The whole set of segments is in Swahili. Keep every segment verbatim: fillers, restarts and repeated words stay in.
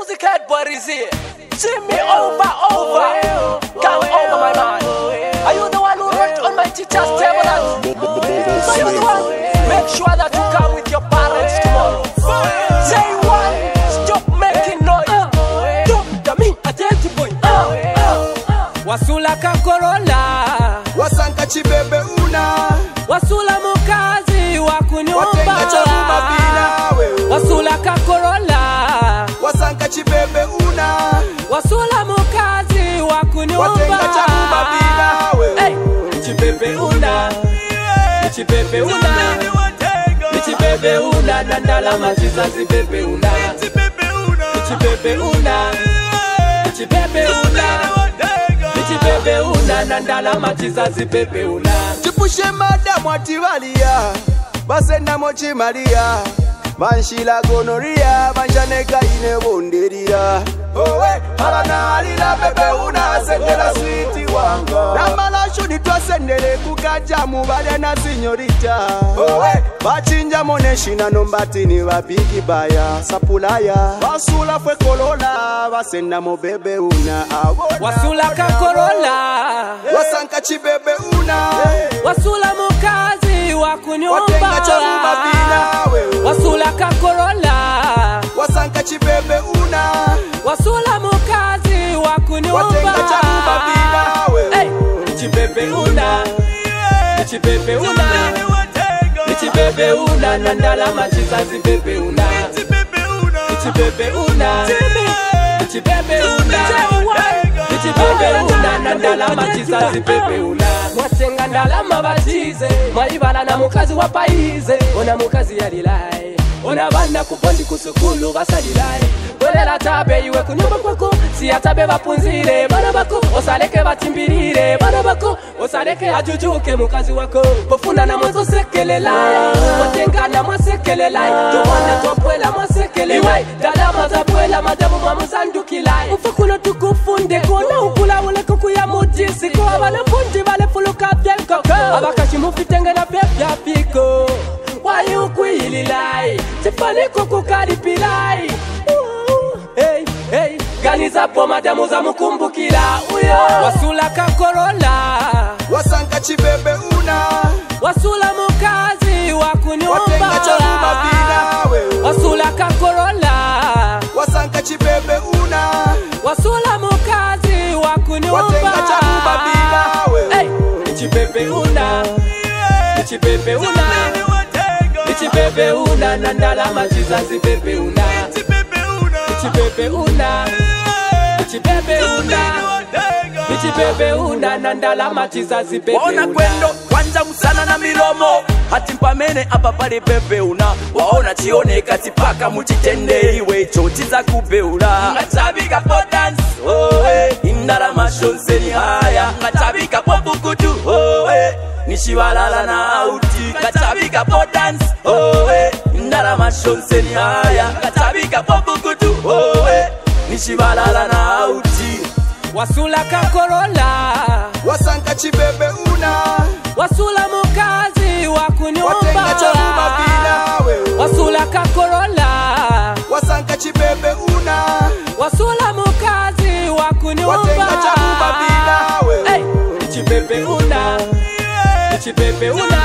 music head buddies here. See me over, over. Come over, my man. Are you the one who wrote on my teacher's table? And are you the one? Make sure that you come with your parents tomorrow. Say one, stop making noise. Don't the me attentive boy. Wasula kakorola, wasanka chibebe una, wasula mukazi wakunyumba, watenga charuma bina wewe. Wasula kakorola, wasanka chibebe una, wasula mukazi wakunyumba, watenga charuma bina wewe. Hey, chibebe una, chibebe una, chibebe una, nandala machiza chibebe una, chibebe una, chibebe una. Chibebe una nandala machiza zibebe una. Chipushe madamu ativalia, basenda mochi maria, banshila gonoria, banshaneka ine bonderia. Owe, halana alila bebe una, sendela switi wanga. Namala shudi twa sendele kukaja mubade na sinyorita. Owe, bachinja moneshina nombatini wapiki baya, sapulaya. Basula fwe kolola, basenda mo bebe una abona. Wasula kakorola, wasanka chibebe una, wasula mukazi wakunyumba, watenga charuma bina wewe. Wasula kakorola, wasanka chibebe una, wasula mukazi wakunyumba, watenga charuma bina wewe. Hey, chibebe una, chibebe una, chibebe una nandala machiza zibebe una, chibebe una, chibebe una, chibebe una nandala machiza zibebe una. Mwatenga ndala mabachize, mwalibala na mukazi wapaize, ona mukazi yalilai, ona bana kubondi kusukulu basalilai. Bolela tabe iwe kunyumba kwako, si atabe bapunzire bana bako, osaleke batimbirire bana bako, osaleke ajujuke mukazi wako. Pofuna na mwazo sekelelai, mwatenga na mwasekelelai, tuwane topwela mwasekelelai, dala mazabwela madamu mwamuzandukilai. Mfakuna tukufunde kona ukula ule kuku ya mujisi, kwa wale fundi wale fuluka vyel koko, abakashi mufitenge na pepya piko, wayi ukuililai, tifani kuku karipilai. Hey, hey, ganiza po madamu za mukumbukila uyo. Wasula kakorola, wasanka chibebe una, wasula mukazi wakunyumba, watenga charuma bina wewe. Wasula kakorola, wasanka chibebe una, wasula mukazi wakunyumba, watenga charuma bina wewe. Hey, chibebe una, chibebe una, chibebe una nandala machiza zibebe una. Chibebe una, chibebe una, chibebe una nandala machiza zibebe una. Waona kwendo kwanza musana na milomo, hati mpamene apa pale bebe una. Waona chione katipaka muchitende iwe chotiza kubeula. Ngatabika po dance, oh eh, indala mashonseni haya. Ngatabika po bukutu, oh eh, nishiwalala na auti. Ngatabika po dance, oh eh, indala mashonseni haya. Ngatabika po bukutu, oh eh, nishiwalala na auti. Wasula kakorola, wasanka chibebe una, wasula mukazi wakunyumba, watenga charuma bina wewe. Wasula kakorola, wasanka chibebe una, wasula mukazi wakunyumba, watenga charuma bina wewe. Hey, chibebe una, chibebe una,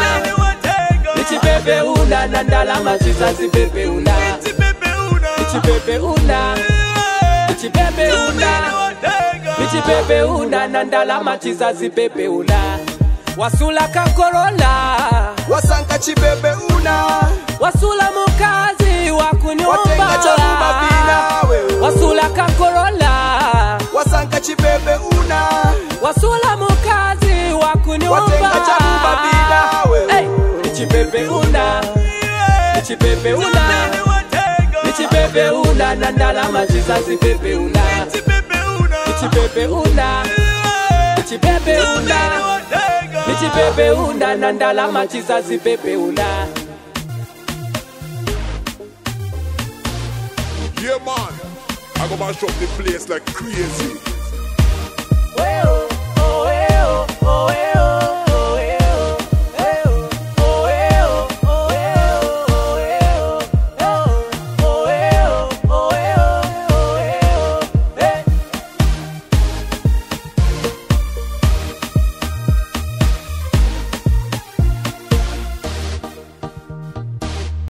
chibebe una nandala machiza zibebe una, chibebe una, chibebe una, chibebe una nandala machiza zibebe una. Wasula kakorola, wasanka chibebe una, wasula mukazi wakunyumba, watenga charuma bina wewe. Wasula kakorola, wasanka chibebe una, wasula mukazi wakunyumba, watenga charuma bina wewe. Hey, chibebe una, chibebe una, chibebe una nandala machiza zibebe una. Chibebe una, chibebe una, chibebe una nandala machiza zibebe una. Yeah man, I go mash up the place like crazy.